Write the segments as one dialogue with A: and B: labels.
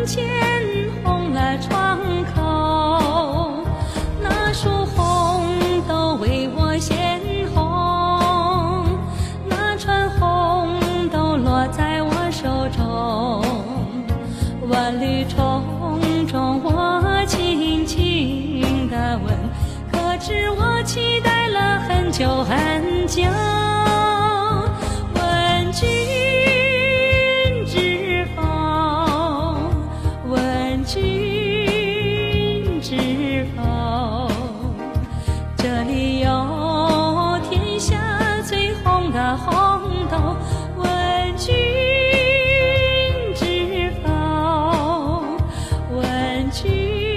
A: 前红了窗口，那束红豆为我献红，那串红豆落在我手中，万缕重重我轻轻地问，可知我期待了很久很久。问君知否？问君知否？这里有天下最红的红豆。问君知否？问君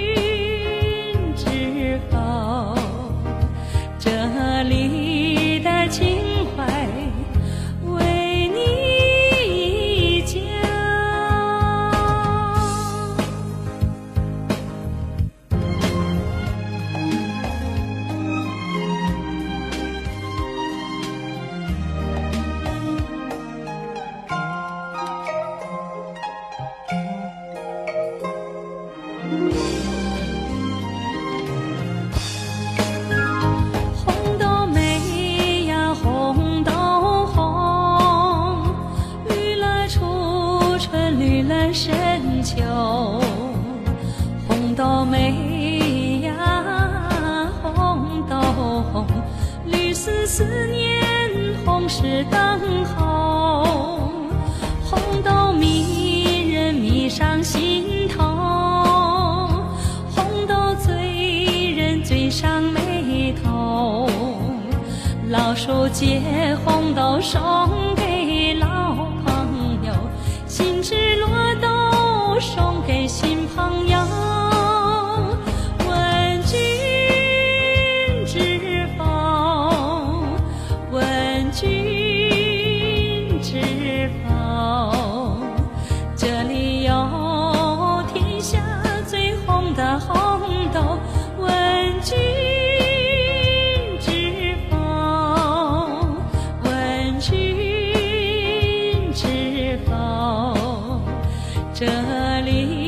A: 知否？这里的情怀为你讲。红豆美呀，红豆红，绿了初春，绿了深秋。红豆美呀，红豆红，绿丝思念，红是等候。红豆迷人，迷上心头。红豆醉人，醉上眉头。老树结红豆送给老朋友，新枝落豆送给新朋友。问君知否？问君知否？这里有天下最红的红豆。问君知否？问君知否？这里